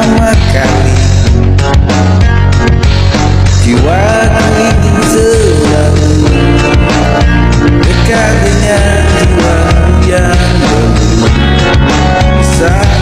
pertama kali jiwaku ingin selalu dekat dengan jiwamu yang dulu. Bisa